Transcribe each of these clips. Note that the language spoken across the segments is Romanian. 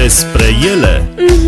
despre ele.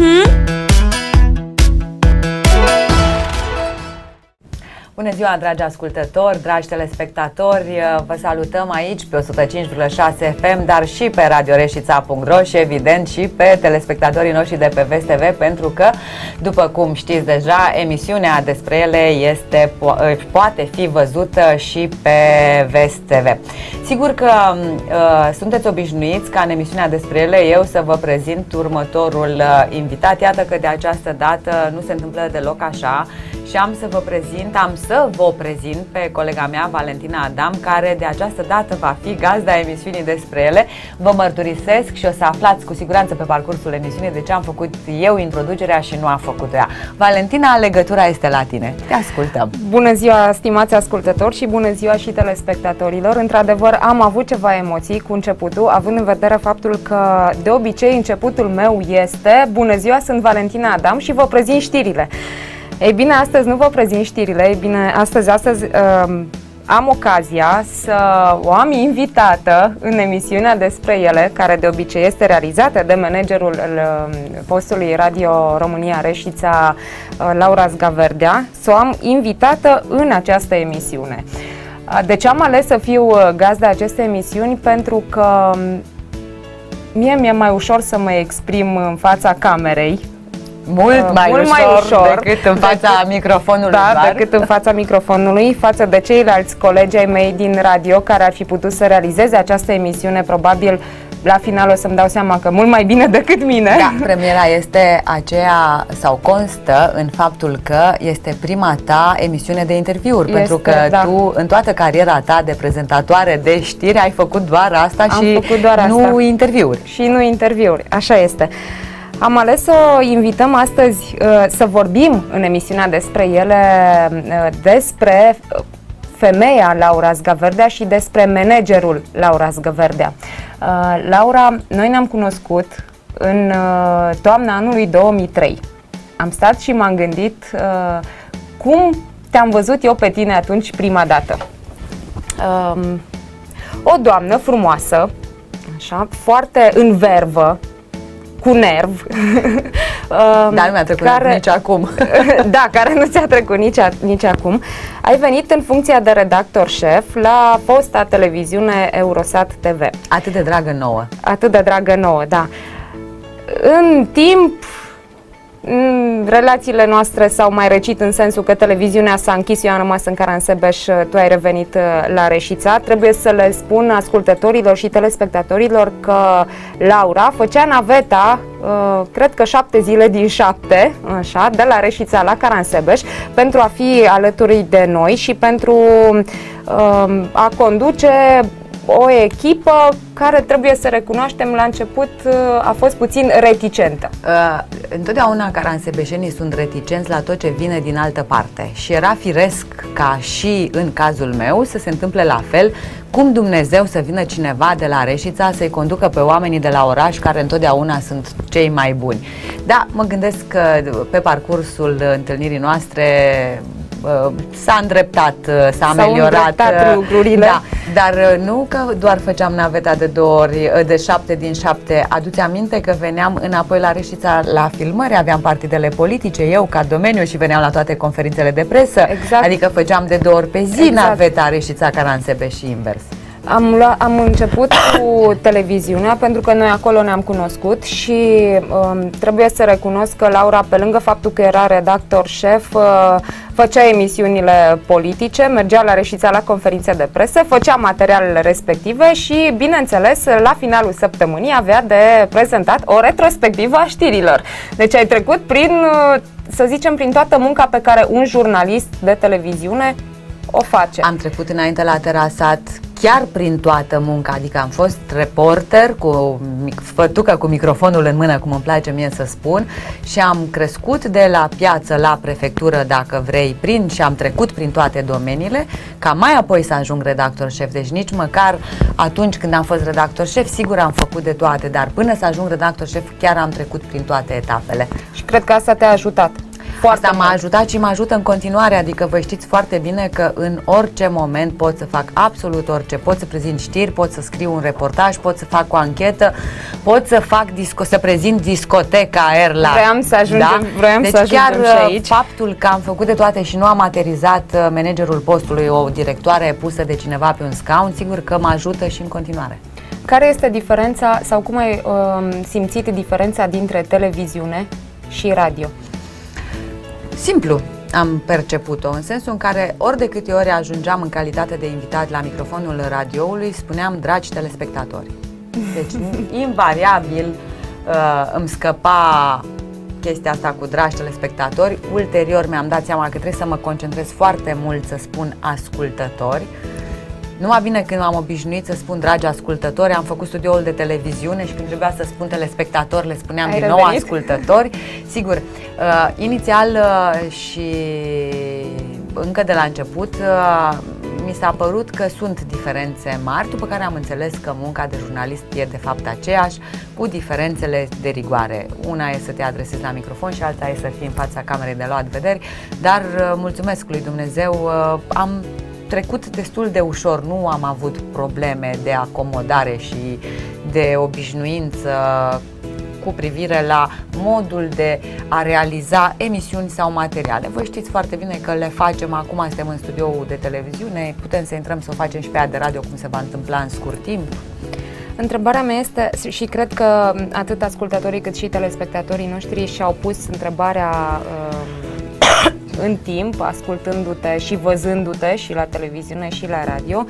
Bună ziua, dragi ascultători, dragi telespectatori, vă salutăm aici pe 105,6 FM, dar și pe radioreșița.ro și evident și pe telespectatorii noștri de pe Vest TV, pentru că, după cum știți deja, emisiunea despre ele poate fi văzută și pe Vest TV. Sigur că sunteți obișnuiți ca în emisiunea despre ele eu să vă prezint următorul invitat. Iată că de această dată nu se întâmplă deloc așa și am să vă prezint pe colega mea, Valentina Adam, care de această dată va fi gazda emisiunii despre ele. Vă mărturisesc și o să aflați cu siguranță pe parcursul emisiunii de ce am făcut eu introducerea și nu a făcut-o ea. Valentina, legătura este la tine. Te ascultăm. Bună ziua, stimați ascultători, și bună ziua și telespectatorilor. Într-adevăr, am avut ceva emoții cu începutul, având în vedere faptul că de obicei începutul meu este: bună ziua, sunt Valentina Adam și vă prezint știrile. Ei bine, astăzi nu vă prezint știrile, ei bine, astăzi am ocazia să o am invitată în emisiunea despre ele, care de obicei este realizată de managerul postului Radio România Reșița, Laura Zgaverdea, să o am invitată în această emisiune. De ce am ales să fiu gazda acestei emisiuni? Pentru că mie mi-e mai ușor să mă exprim în fața camerei. Mult mai ușor decât în fața microfonului. Da, decât în fața microfonului, față de ceilalți colegi ai mei din radio care ar fi putut să realizeze această emisiune. Probabil la final o să-mi dau seama că mult mai bine decât mine. Da, premiera este aceea, sau constă în faptul că este prima ta emisiune de interviuri, pentru că tu în toată cariera ta de prezentatoare de știri ai făcut doar asta nu interviuri. Și nu interviuri, așa este. Am ales să o invităm astăzi să vorbim în emisiunea despre ele, despre femeia Laura Zgaverdea și despre managerul Laura Zgaverdea. Laura, noi ne-am cunoscut în toamna anului 2003. Am stat și m-am gândit cum te-am văzut eu pe tine atunci prima dată. O doamnă frumoasă, așa, foarte în vervă, cu nerv. Dar nu mi-a trecut nici acum. Da, care nu ți-a trecut nici acum. Ai venit în funcția de redactor șef la fosta televiziune Eurosat TV. Atât de dragă nouă. Atât de dragă nouă, da. În timp, relațiile noastre s-au mai răcit, în sensul că televiziunea s-a închis, eu am rămas în Caransebeș, tu ai revenit la Reșița. Trebuie să le spun ascultătorilor și telespectatorilor că Laura făcea naveta, cred că 7 zile din 7, așa, de la Reșița la Caransebeș, pentru a fi alături de noi și pentru a conduce o echipă care, trebuie să recunoaștem, la început a fost puțin reticentă. Întotdeauna caransebeșenii sunt reticenți la tot ce vine din altă parte și era firesc ca și în cazul meu să se întâmple la fel. Cum Dumnezeu să vină cineva de la Reșița să-i conducă pe oamenii de la oraș, care întotdeauna sunt cei mai buni? Da, mă gândesc că pe parcursul întâlnirii noastre s-a îndreptat, s-a ameliorat lucrurile. Da, dar nu că doar făceam naveta de 2 ori, de 7 din 7. Aduți aminte că veneam înapoi la Reșița la filmări, aveam partidele politice, eu ca domeniu, și veneam la toate conferințele de presă. Exact. Adică făceam de 2 ori pe zi naveta Reșița Caransebeș și invers. Am început cu televiziunea pentru că noi acolo ne-am cunoscut și trebuie să recunosc că Laura, pe lângă faptul că era redactor șef, făcea emisiunile politice, mergea la Reșița la conferințe de presă, făcea materialele respective și, bineînțeles, la finalul săptămânii avea de prezentat o retrospectivă a știrilor. Deci ai trecut prin, să zicem, prin toată munca pe care un jurnalist de televiziune o face. Am trecut înainte la Terasat chiar prin toată munca, adică am fost reporter cu fătucă cu microfonul în mână, cum îmi place mie să spun, și am crescut de la piață la prefectură, dacă vrei, și am trecut prin toate domeniile, ca mai apoi să ajung redactor șef. Deci nici măcar atunci când am fost redactor șef, sigur am făcut de toate, dar până să ajung redactor șef chiar am trecut prin toate etapele. Și cred că asta te-a ajutat Foarte Asta m-a ajutat și mă ajută în continuare, adică vă știți foarte bine că în orice moment pot să fac absolut orice, pot să prezint știri, pot să scriu un reportaj, pot să fac o anchetă, pot să fac să prezint discoteca Airla. Deci să ajungem chiar și aici. Faptul că am făcut de toate și nu am aterizat managerul postului, o directoare pusă de cineva pe un scaun, sigur că mă ajută și în continuare. Care este diferența sau cum ai simțit diferența dintre televiziune și radio? Simplu am perceput-o, în sensul în care ori de câte ori ajungeam în calitate de invitat la microfonul radioului, spuneam dragi telespectatori. Deci invariabil îmi scăpa chestia asta cu dragi telespectatori. Ulterior mi-am dat seama că trebuie să mă concentrez foarte mult să spun ascultători. Numai bine când m-am obișnuit să spun dragi ascultători, am făcut studioul de televiziune și când trebuia să spun telespectatori, le spuneam din nou ascultători. Sigur, inițial și încă de la început mi s-a părut că sunt diferențe mari, după care am înțeles că munca de jurnalist e de fapt aceeași, cu diferențele de rigoare. Una e să te adresezi la microfon și alta e să fii în fața camerei de luat vederi, dar mulțumesc lui Dumnezeu, am trecut destul de ușor, nu am avut probleme de acomodare și de obișnuință cu privire la modul de a realiza emisiuni sau materiale. Voi știți foarte bine că le facem, acum suntem în studioul de televiziune, putem să intrăm să o facem și pe aia de radio, cum se va întâmpla în scurt timp. Întrebarea mea este, și cred că atât ascultătorii cât și telespectatorii noștri și-au pus întrebarea în timp, ascultându-te și văzându-te și la televiziune și la radio,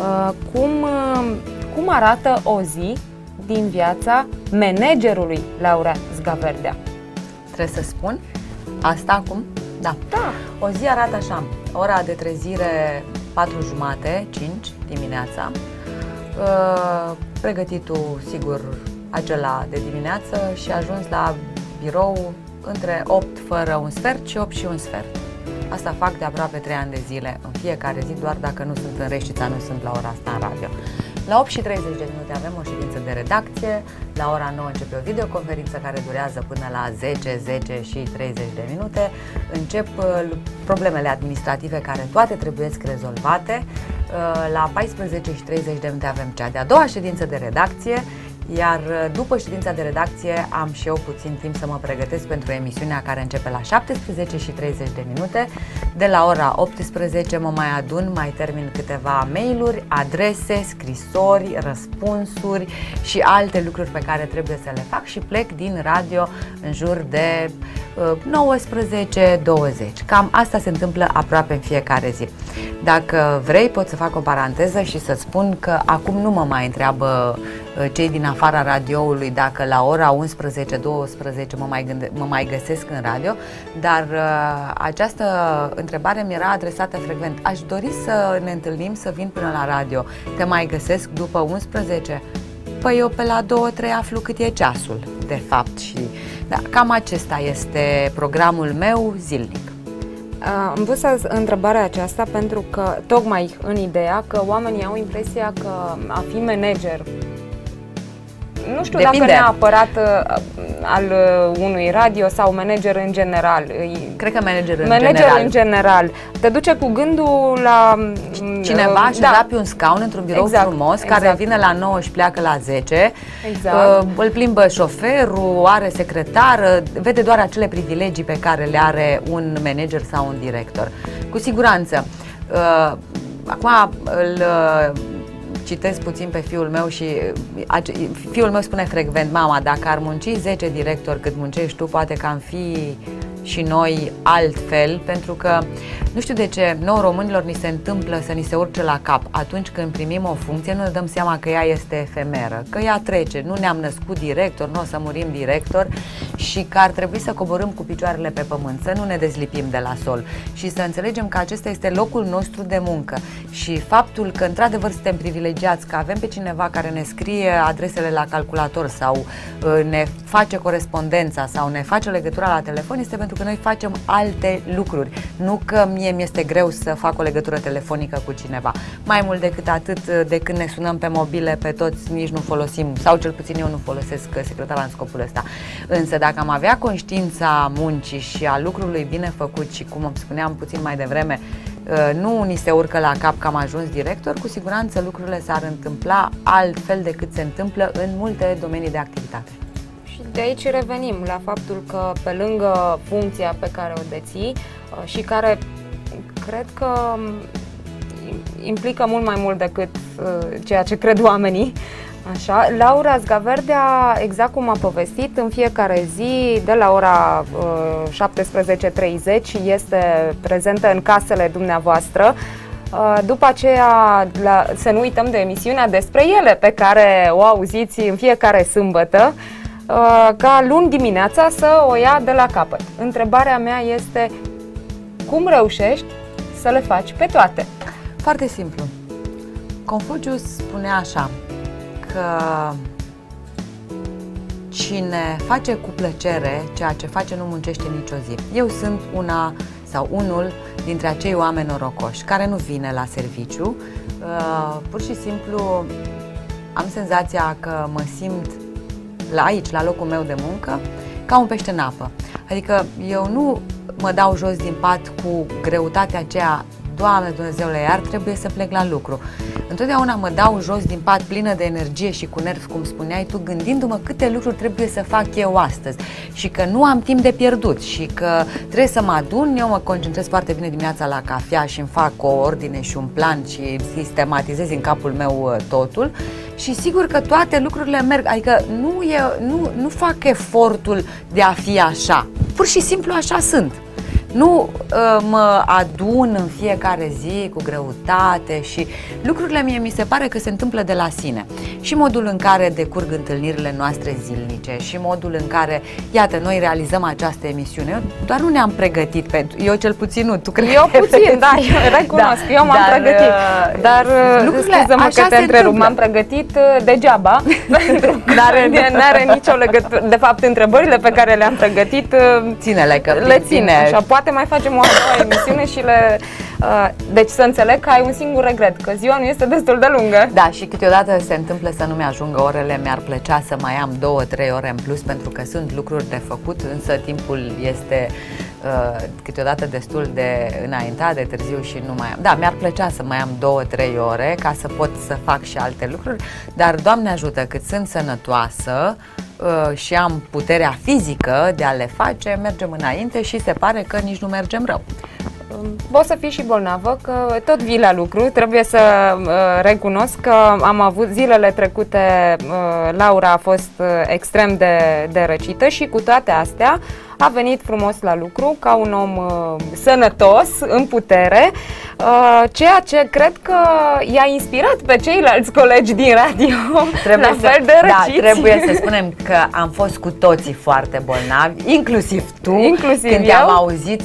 cum arată o zi din viața managerului Laura Zgaverdea? Trebuie să spun asta acum? Da. O zi arată așa: ora de trezire 4:30, 5 dimineața, pregătitul sigur acela de dimineață și ajuns la birou între 8 fără un sfert și 8 și un sfert. Asta fac de aproape 3 ani de zile, în fiecare zi, doar dacă nu sunt în Reșița, nu sunt la ora asta în radio. La 8 și 30 de minute avem o ședință de redacție, la ora 9 începe o videoconferință care durează până la 10, 10 și 30 de minute. Încep problemele administrative care toate trebuie rezolvate. La 14 și 30 de minute avem cea de-a doua ședință de redacție, iar după ședința de redacție am și eu puțin timp să mă pregătesc pentru emisiunea care începe la 17 și 30 de minute. De la ora 18 mă mai adun, mai termin câteva mail-uri, adrese, scrisori, răspunsuri și alte lucruri pe care trebuie să le fac și plec din radio în jur de 19-20. Cam asta se întâmplă aproape în fiecare zi. Dacă vrei, pot să fac o paranteză și să spun că acum nu mă mai întreabă cei din afara radioului dacă la ora 11-12 mă mai găsesc în radio, dar această întrebare mi era adresată frecvent. Aș dori să ne întâlnim, să vin până la radio. Te mai găsesc după 11? Păi eu pe la 2-3 aflu cât e ceasul, de fapt. Și da, cam acesta este programul meu zilnic. Am pus întrebarea aceasta pentru că, tocmai în ideea că oamenii au impresia că a fi manager, nu știu depinde. Dacă neapărat al unui radio sau manager în general. Cred că manager în general. Te duce cu gândul la cineva și da pe un scaun într-un birou frumos, care vine la 9 și pleacă la 10. Îl plimbă șoferul, are secretară, vede doar acele privilegii pe care le are un manager sau un director. Cu siguranță. Acum îl citesc puțin pe fiul meu și fiul meu spune frecvent: mama, dacă ar munci 10 directori cât muncești tu, poate că am fi și noi altfel, pentru că nu știu de ce nouă românilor ni se întâmplă să ni se urce la cap atunci când primim o funcție, nu ne dăm seama că ea este efemeră, că ea trece, nu ne-am născut director, nu o să murim director și că ar trebui să coborâm cu picioarele pe pământ, să nu ne dezlipim de la sol și să înțelegem că acesta este locul nostru de muncă și faptul că într-adevăr suntem privilegiați, că avem pe cineva care ne scrie adresele la calculator sau ne face corespondența sau ne face legătura la telefon, este pentru că noi facem alte lucruri, nu că mie mie mi-este greu să fac o legătură telefonică cu cineva. Mai mult decât atât, de când ne sunăm pe mobile, pe toți nici nu folosim, sau cel puțin eu nu folosesc secretara în scopul ăsta. Însă dacă am avea conștiința muncii și a lucrului bine făcut și, cum spuneam puțin mai devreme, nu ni se urcă la cap că am ajuns director, cu siguranță lucrurile s-ar întâmpla altfel decât se întâmplă în multe domenii de activitate. Și de aici revenim la faptul că pe lângă funcția pe care o deții și care cred că implică mult mai mult decât ceea ce cred oamenii, așa, Laura Zgaverdea, exact cum a povestit, în fiecare zi de la ora 17:30 este prezentă în casele dumneavoastră. După aceea, să nu uităm de emisiunea despre ele pe care o auziți în fiecare sâmbătă, ca luni dimineața să o ia de la capăt. Întrebarea mea este: cum reușești să le faci pe toate? Foarte simplu. Confucius spunea așa, că cine face cu plăcere ceea ce face nu muncește nicio zi. Eu sunt una sau unul dintre acei oameni norocoși care nu vine la serviciu, pur și simplu am senzația că mă simt aici, la locul meu de muncă, ca un pește în apă. Adică eu nu mă dau jos din pat cu greutatea aceea: Doamne Dumnezeule, iar trebuie să plec la lucru. Întotdeauna mă dau jos din pat plină de energie și cu nervi, cum spuneai tu, gândindu-mă câte lucruri trebuie să fac eu astăzi și că nu am timp de pierdut și că trebuie să mă adun. Eu mă concentrez foarte bine dimineața la cafea și îmi fac o ordine și un plan și sistematizez în capul meu totul și sigur că toate lucrurile merg. Adică nu fac efortul de a fi așa, pur și simplu așa sunt. Nu mă adun în fiecare zi cu greutate și lucrurile mi se pare că se întâmplă de la sine. Și modul în care decurg întâlnirile noastre zilnice și modul în care, iată, noi realizăm această emisiune. Eu doar nu ne-am pregătit pentru... Eu cel puțin nu, tu crezi? Eu puțin, da, eu recunosc, eu m-am pregătit. Dar, scuză-mă că te întrerup, m-am pregătit degeaba, pentru că n-are nicio legătură. De fapt, întrebările pe care le-am pregătit, ține-le, că le ține. Așa, poate mai facem o a doua emisiune și le... Deci să înțeleg că ai un singur regret, că ziua nu este destul de lungă. Da, și câteodată se întâmplă să nu mi-ajungă orele, mi-ar plăcea să mai am 2-3 ore în plus, pentru că sunt lucruri de făcut, însă timpul este câteodată destul de înaintat, de târziu și nu mai am. Da, mi-ar plăcea să mai am 2-3 ore ca să pot să fac și alte lucruri, dar Doamne ajută, cât sunt sănătoasă și am puterea fizică de a le face, mergem înainte și se pare că nici nu mergem rău. Poți să fii și bolnavă, că tot vii la lucru. Trebuie să recunosc că am avut zilele trecute, Laura a fost extrem de răcită și cu toate astea a venit frumos la lucru ca un om sănătos, în putere, ceea ce cred că i-a inspirat pe ceilalți colegi din radio la fel de răciți. Da, trebuie să spunem că am fost cu toții foarte bolnavi, inclusiv tu, când te-am auzit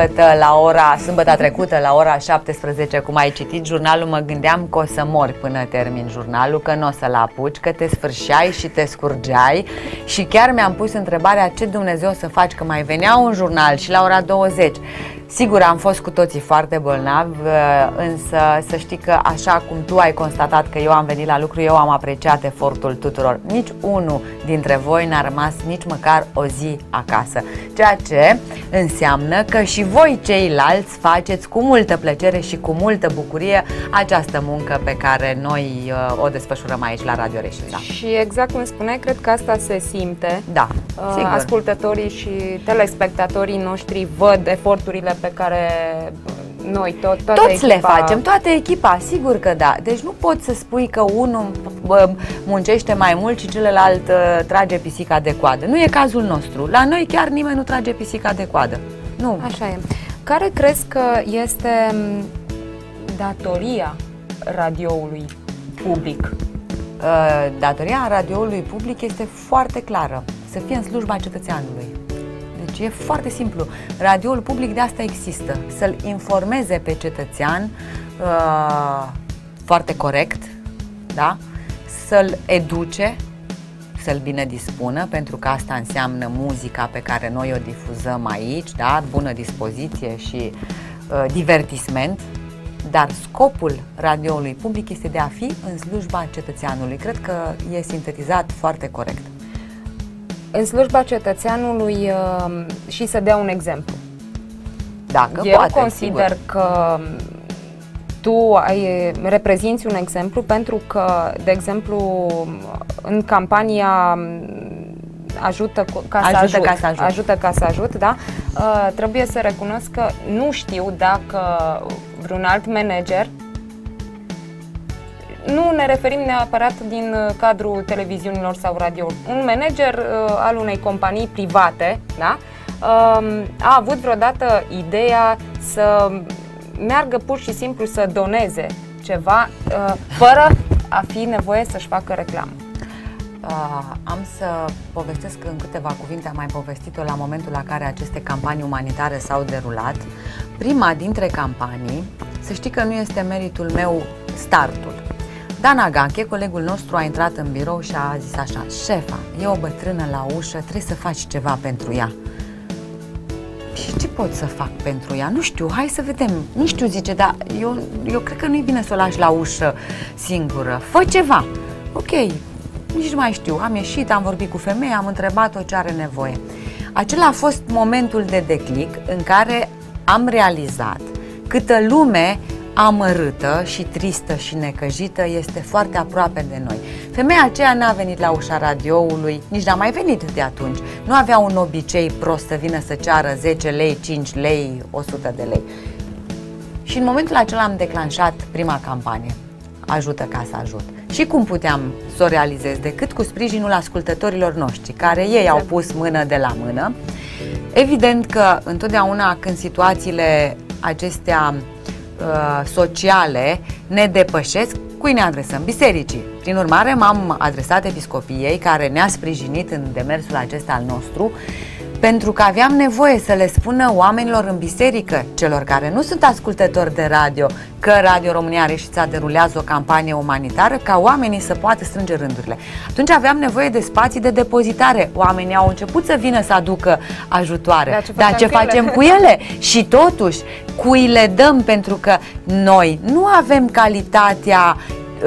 sâmbătă trecută la ora 17, cum ai citit jurnalul, mă gândeam că o să mori până termin jurnalul, că nu o să-l apuci, că te sfârșeai și te scurgeai și chiar mi-am pus întrebarea: ce Dumnezeu să faci, că mai venea un jurnal și la ora 20. Sigur, am fost cu toții foarte bolnavi, însă să știi că așa cum tu ai constatat că eu am venit la lucru, eu am apreciat efortul tuturor. Nici unul dintre voi n-a rămas nici măcar o zi acasă, ceea ce înseamnă că și voi ceilalți faceți cu multă plăcere și cu multă bucurie această muncă pe care noi o desfășurăm aici la Radio Reșița. Și exact cum spuneai, cred că asta se simte. Da, sigur. Ascultătorii și telespectatorii noștri văd eforturile pe care noi, toți le facem, toată echipa, sigur că da. Deci nu poți să spui că unul muncește mai mult și celălalt trage pisica de coadă. Nu e cazul nostru. La noi chiar nimeni nu trage pisica de coadă. Nu. Așa e. Care crezi că este datoria radioului public? Datoria radioului public este foarte clară. Să fie în slujba cetățeanului. Deci e foarte simplu. Radioul public de asta există. Să-l informeze pe cetățean foarte corect, da? Să-l educe, să-l bine dispună, pentru că asta înseamnă muzica pe care noi o difuzăm aici, da? Bună dispoziție și divertisment, dar scopul radioului public este de a fi în slujba cetățeanului. Cred că e sintetizat foarte corect. În slujba cetățeanului și să dea un exemplu. Dacă Eu poate, consider sigur. că tu reprezinți un exemplu pentru că, de exemplu, în campania Ajută ca să ajut, da? Trebuie să recunosc că nu știu dacă vreun alt manager, nu ne referim neapărat din cadrul televiziunilor sau radio, un manager al unei companii private, da? A avut vreodată ideea să meargă pur și simplu să doneze ceva fără a fi nevoie să-și facă reclamă. Am să povestesc în câteva cuvinte, am mai povestit-o la momentul la care aceste campanii umanitare s-au derulat. Prima dintre campanii, să știi că nu este meritul meu startul. Dana Gache, colegul nostru, a intrat în birou și a zis așa: șefa, e o bătrână la ușă, trebuie să faci ceva pentru ea. Și ce pot să fac pentru ea? Nu știu, hai să vedem. Nu știu, zice, dar eu cred că nu e bine să o lași la ușă singură. Fă ceva. Ok, nici nu mai știu. Am ieșit, am vorbit cu femeia, am întrebat-o ce are nevoie. Acela a fost momentul de declic în care am realizat câtă lume amărâtă și tristă și necăjită este foarte aproape de noi. Femeia aceea n-a venit la ușa radioului, nici n-a mai venit de atunci. Nu avea un obicei prost să vină să ceară 10 lei, 5 lei, 100 de lei. Și în momentul acela am declanșat prima campanie, Ajută ca să ajut. Și cum puteam să o realizez decât cu sprijinul ascultătorilor noștri, care ei au pus mână de la mână. Evident că întotdeauna când situațiile acestea sociale ne depășesc, cui ne adresăm? Bisericii. Prin urmare, m-am adresat episcopiei, care ne-a sprijinit în demersul acesta al nostru, pentru că aveam nevoie să le spună oamenilor în biserică, celor care nu sunt ascultători de radio, că Radio România Reșița derulează o campanie umanitară, ca oamenii să poată strânge rândurile. Atunci aveam nevoie de spații de depozitare. Oamenii au început să vină să aducă ajutoare. Dar ce facem cu ele? Și totuși, cui le dăm? Pentru că noi nu avem calitatea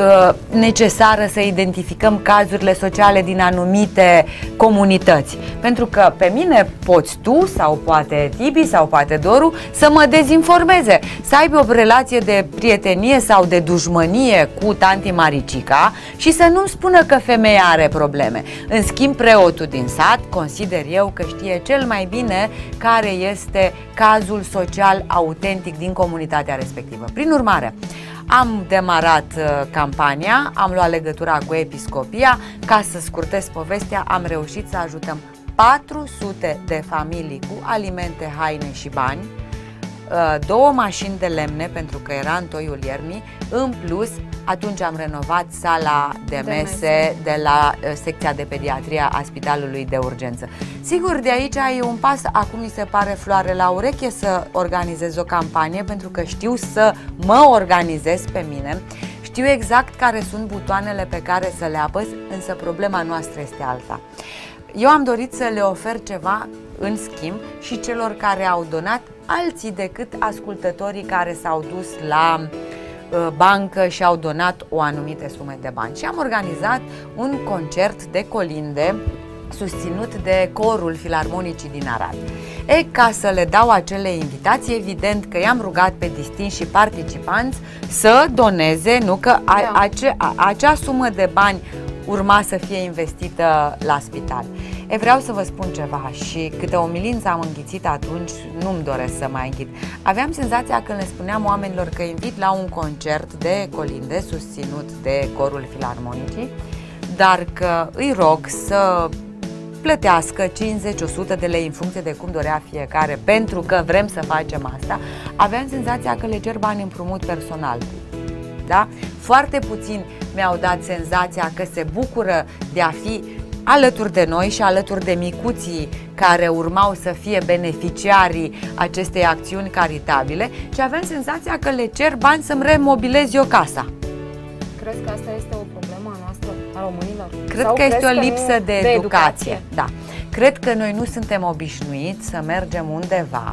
necesară să identificăm cazurile sociale din anumite comunități. Pentru că pe mine poți tu, sau poate Tibi, sau poate Doru, să mă dezinformeze, să aibă o relație de prietenie sau de dușmănie cu tanti Maricica și să nu-mi spună că femeia are probleme. În schimb, preotul din sat, consider eu că știe cel mai bine care este cazul social autentic din comunitatea respectivă. Prin urmare, am demarat campania, am luat legătura cu episcopia. Ca să scurtez povestea, am reușit să ajutăm 400 de familii cu alimente, haine și bani, 2 mașini de lemne, pentru că era în toiul iernii. În plus, atunci am renovat sala de mese de la secția de pediatrie a Spitalului de Urgență. Sigur, de aici e un pas, acum mi se pare floare la ureche să organizez o campanie, pentru că știu să mă organizez pe mine, știu exact care sunt butoanele pe care să le apăs, însă problema noastră este alta. Eu am dorit să le ofer ceva în schimb și celor care au donat, alții decât ascultătorii care s-au dus la bancă și au donat o anumită sumă de bani. Și am organizat un concert de colinde susținut de corul Filarmonicii din Arad. Ca să le dau acele invitații, evident că i-am rugat pe distinși participanți să doneze, nu că acea sumă de bani urma să fie investită la spital. Vreau să vă spun ceva și câte o milință am înghițit atunci, nu-mi doresc să mai înghit. Aveam senzația când le spuneam oamenilor că invit la un concert de colinde susținut de corul Filarmonicii, dar că îi rog să plătească 50-100 de lei în funcție de cum dorea fiecare, pentru că vrem să facem asta. Aveam senzația că le cer bani împrumut personal. Da? Foarte puțini mi-au dat senzația că se bucură de a fi alături de noi și alături de micuții care urmau să fie beneficiarii acestei acțiuni caritabile, și aveam senzația că le cer bani să-mi remobilez eu casa. Crezi că asta este o problemă a noastră, a românilor? Cred că este o lipsă de educație. Da. Cred că noi nu suntem obișnuiți să mergem undeva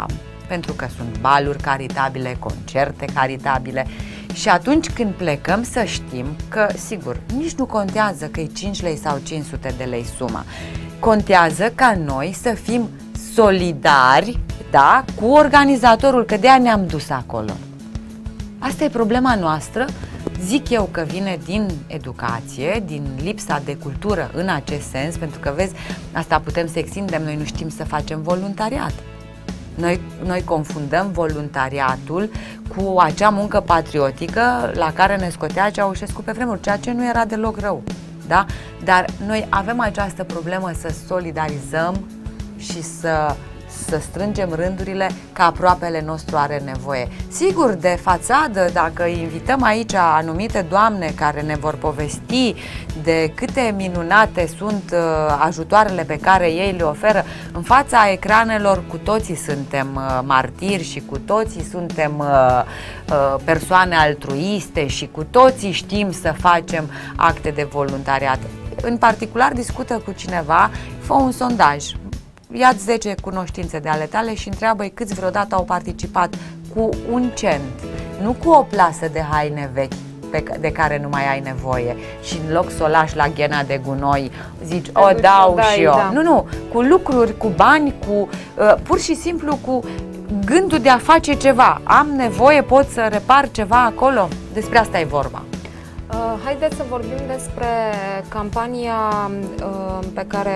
pentru că sunt baluri caritabile, concerte caritabile. Și atunci când plecăm să știm că, sigur, nici nu contează că e 5 lei sau 500 de lei suma. Contează ca noi să fim solidari, da, cu organizatorul, că de-aia ne-am dus acolo. Asta e problema noastră, zic eu că vine din educație, din lipsa de cultură în acest sens, pentru că, vezi, asta putem să extindem, noi nu știm să facem voluntariat. Noi confundăm voluntariatul cu acea muncă patriotică la care ne scotea Ceaușescu pe vremuri, ceea ce nu era deloc rău, da? Dar noi avem această problemă să solidarizăm și să strângem rândurile că aproapele nostru are nevoie. Sigur, de fațadă, dacă invităm aici anumite doamne care ne vor povesti de câte minunate sunt ajutoarele pe care ei le oferă, în fața ecranelor cu toții suntem martiri și cu toții suntem persoane altruiste și cu toții știm să facem acte de voluntariat. În particular, discută cu cineva, fă un sondaj. Ia-ți 10 cunoștințe de ale tale și întreabă-i câți vreodată au participat cu un cent, nu cu o plasă de haine vechi de care nu mai ai nevoie și în loc să o lași la ghena de gunoi zici, o dau și eu. Da. Nu, cu lucruri, cu bani, cu pur și simplu cu gândul de a face ceva. Am nevoie, pot să repar ceva acolo? Despre asta e vorba. Haideți să vorbim despre campania pe care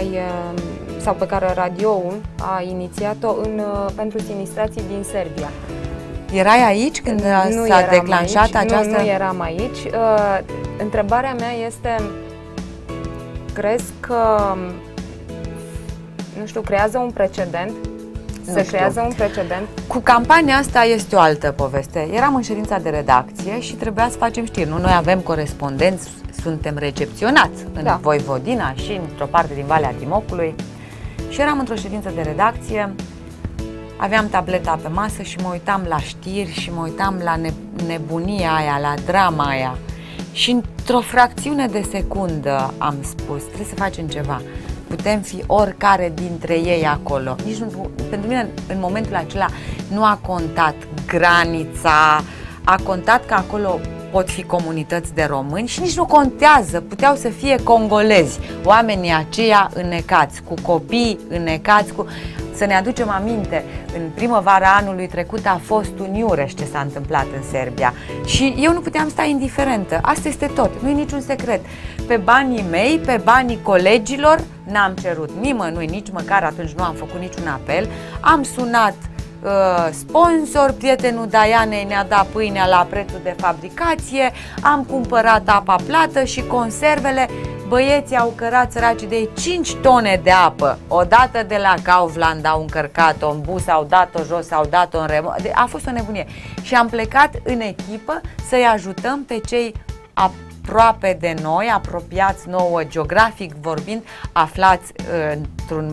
pe care radioul a inițiat-o pentru sinistrații din Serbia. Erai aici când s-a declanșat această... Nu eram aici. Întrebarea mea este, crezi că, nu știu, creează un precedent? Creează un precedent? Cu campania asta este o altă poveste. Eram în ședința de redacție și trebuia să facem știri. Nu, noi avem corespondenți, suntem recepționați în Voivodina și într-o parte din Valea Timocului. Și eram într-o ședință de redacție, aveam tableta pe masă și mă uitam la știri și mă uitam la nebunia aia, la drama aia. Și într-o fracțiune de secundă am spus, trebuie să facem ceva. Putem fi oricare dintre ei acolo. Nici nu, pentru mine, în momentul acela, nu a contat granița, a contat că acolo pot fi comunități de români și nici nu contează, puteau să fie congolezi, oamenii aceia înnecați, cu copii înnecați, Să ne aducem aminte, în primăvara anului trecut a fost un iureș ce s-a întâmplat în Serbia și eu nu puteam sta indiferentă, asta este tot, nu e niciun secret. Pe banii mei, pe banii colegilor, n-am cerut nimănui, nici măcar atunci nu am făcut niciun apel, am sunat sponsor, prietenul Daianei ne-a dat pâinea la prețul de fabricație, am cumpărat apa plată și conservele. Băieții au cărat săracii de 5 tone de apă, odată de la Kaufland au încărcat-o în bus, au dat-o jos, au dat-o în remorcă, a fost o nebunie. Și am plecat în echipă să-i ajutăm pe cei aproape de noi, apropiați nouă geografic vorbind, aflați într-un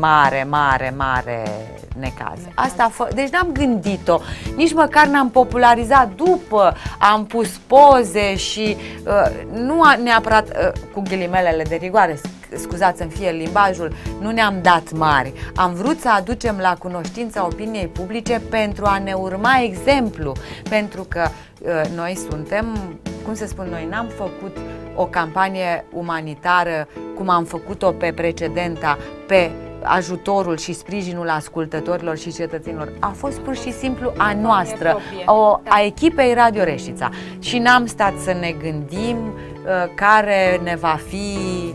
mare necaz. Deci n-am gândit-o, nici măcar n-am popularizat, după am pus poze și nu neapărat cu ghilimelele de rigoare, scuzați să-mi fie limbajul, nu ne-am dat mari. Am vrut să aducem la cunoștința opiniei publice pentru a ne urma exemplu, pentru că noi suntem, cum se spun, noi n-am făcut o campanie umanitară cum am făcut-o pe precedenta, pe ajutorul și sprijinul ascultătorilor și cetățenilor. A fost pur și simplu a noastră, a echipei Radio Reșița. Și n-am stat să ne gândim care ne va fi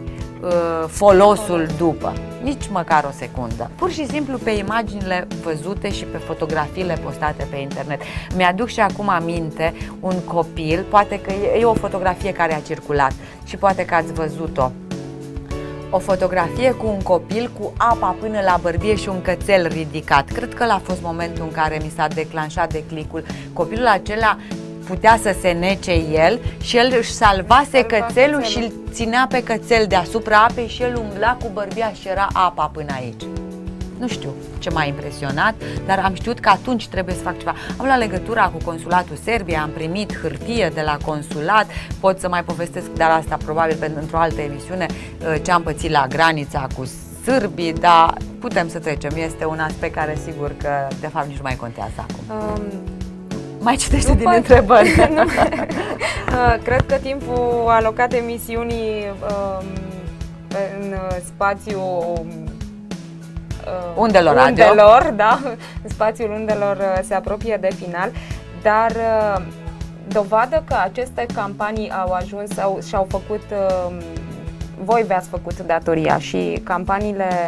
folosul după. Nici măcar o secundă. Pur și simplu pe imaginile văzute și pe fotografiile postate pe internet. Mi-aduc și acum aminte un copil, poate că e o fotografie care a circulat și poate că ați văzut-o. O fotografie cu un copil cu apa până la bărbie și un cățel ridicat. Cred că ăla a fost momentul în care mi s-a declanșat declicul. Copilul acela putea să se nece el și el își salvase cățelul și îl ținea pe cățel deasupra apei și el umbla cu bărbia și era apa până aici. Nu știu ce m-a impresionat, dar am știut că atunci trebuie să fac ceva. Am luat legătura cu consulatul Serbiei, am primit hârtie de la consulat, pot să mai povestesc, dar asta probabil într-o altă emisiune, ce am pățit la granița cu sârbii, dar putem să trecem. Este un aspect care sigur că de fapt nici nu mai contează acum. Mai citește din întrebări. Cred că timpul alocat emisiunii în spațiul undelor, da, în spațiul undelor se apropie de final, dar dovadă că aceste campanii au ajuns și-au făcut, voi v-ați făcut datoria și campaniile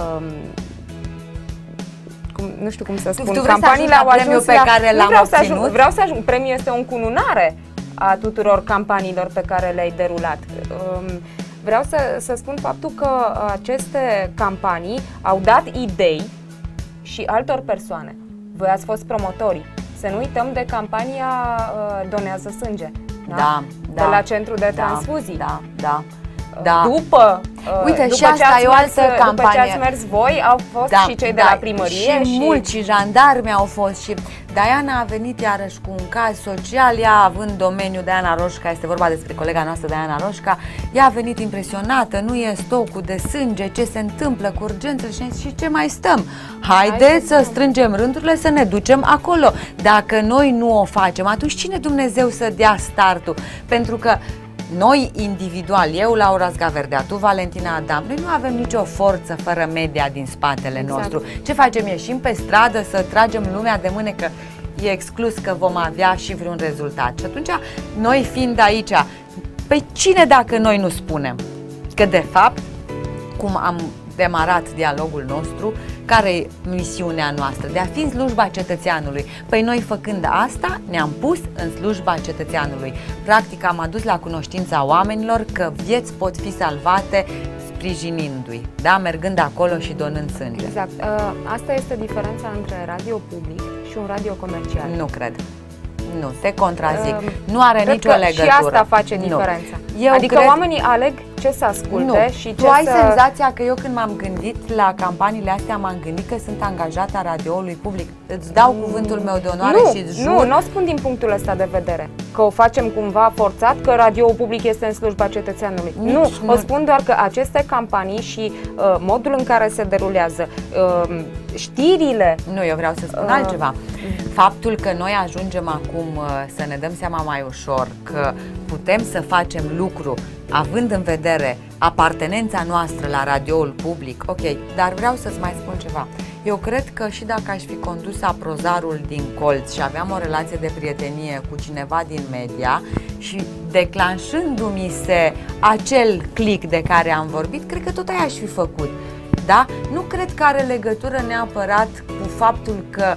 nu știu cum să spun, campaniile au ajuns pe care l-am obținut. Vreau să ajung, premiul este o încununare a tuturor campaniilor pe care le-ai derulat. Vreau să spun faptul că aceste campanii au dat idei și altor persoane. Voi ați fost promotorii. Să nu uităm de campania Donează sânge. Da? De la centru de transfuzii. Da. După și asta e o altă campanie. După ce ați mers voi, au fost și cei de la primărie. Și mulți, și jandarmi au fost. Și Diana a venit iarăși cu un caz social, ea având domeniul Diana Roșca, este vorba despre colega noastră Diana Roșca, ea a venit impresionată, nu e stocul de sânge, ce se întâmplă cu urgențele și ce mai stăm? Haideți să strângem rândurile, să ne ducem acolo. Dacă noi nu o facem, atunci cine Dumnezeu să dea startul? Pentru că noi individual, eu Laura Zgaverdea, tu Valentina Adam, noi nu avem nicio forță fără media din spatele nostru. Ce facem? Ieșim pe stradă să tragem lumea de mânecă? E exclus că vom avea și vreun rezultat. Și atunci, noi fiind aici, pe cine dacă noi nu spunem? Că de fapt, cum am demarat dialogul nostru, care e misiunea noastră? De a fi în slujba cetățeanului. Păi noi făcând asta, ne-am pus în slujba cetățeanului. Practic am adus la cunoștința oamenilor că vieți pot fi salvate sprijinindu-i, da? Mergând acolo și donând sânge. Exact. Asta este diferența între radio public și un radio comercial. Nu cred. Nu, te contrazic. Nu are nicio legătură. Și asta face diferența. Adică oamenii aleg ce să asculte și ce tu ai senzația că eu când m-am gândit la campaniile astea, m-am gândit că sunt angajată a radioului public. Îți dau cuvântul meu de onoare și îți jur. Nu o spun din punctul ăsta de vedere, că o facem cumva forțat, că radioul public este în slujba cetățeanului. Nu, o spun doar că aceste campanii și modul în care se derulează, știrile... Nu, eu vreau să spun altceva. Faptul că noi ajungem acum să ne dăm seama mai ușor că putem să facem lucru având în vedere apartenența noastră la radioul public, ok, dar vreau să-ți mai spun ceva. Eu cred că și dacă aș fi condus aprozarul din colț și aveam o relație de prietenie cu cineva din media și declanșându-mi se acel click de care am vorbit, cred că tot aia aș fi făcut. Da? Nu cred că are legătură neapărat cu faptul că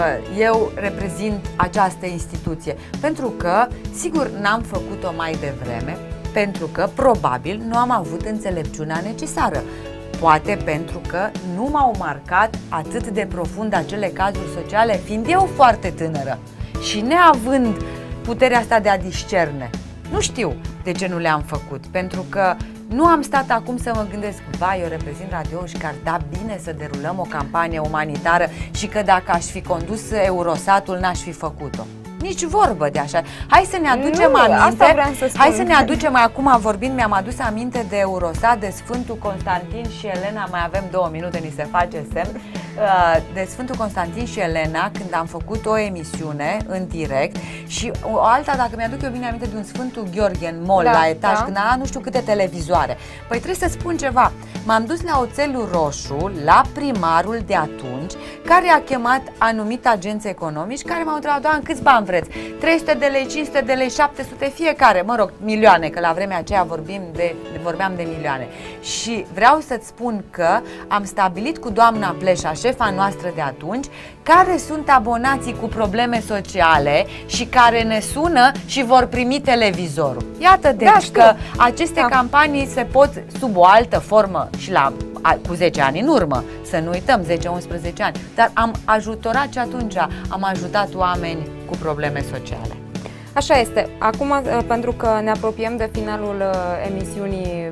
eu reprezint această instituție. Pentru că, sigur, n-am făcut-o mai devreme, pentru că, probabil, nu am avut înțelepciunea necesară. Poate pentru că nu m-au marcat atât de profund acele cazuri sociale, fiind eu foarte tânără și neavând puterea asta de a discerne. Nu știu de ce nu le-am făcut, pentru că nu am stat acum să mă gândesc, vai, eu reprezint radio și că ar da bine să derulăm o campanie umanitară și că dacă aș fi condus Eurosatul n-aș fi făcut-o. Nici vorbă de așa. Hai să ne aducem aminte. Hai să ne aducem, acum vorbind, mi-am adus aminte de Eurosat, de Sfântul Constantin și Elena, mai avem 2 minute, ni se face semn. De Sfântul Constantin și Elena, când am făcut o emisiune în direct și o alta, dacă mi-aduc eu bine aminte, de un Sfântul Gheorghe în mall, la etaj, când a nu știu câte televizoare. Păi trebuie să spun ceva. M-am dus la Oțelul Roșu, la primarul de atunci, care a chemat anumite agenți economici, care m-au întrebat, doamnă, câți bani vreți? 300 de lei, 500 de lei, 700 fiecare, mă rog, milioane, că la vremea aceea vorbeam de milioane. Și vreau să-ți spun că am stabilit cu doamna Pleșa, șefa noastră de atunci, care sunt abonații cu probleme sociale și care ne sună și vor primi televizorul. Iată, deci, că aceste campanii se pot sub o altă formă și cu 10 ani în urmă, să nu uităm, 10-11 ani, dar am ajutorat și atunci am ajutat oameni cu probleme sociale. Așa este. Acum, pentru că ne apropiem de finalul emisiunii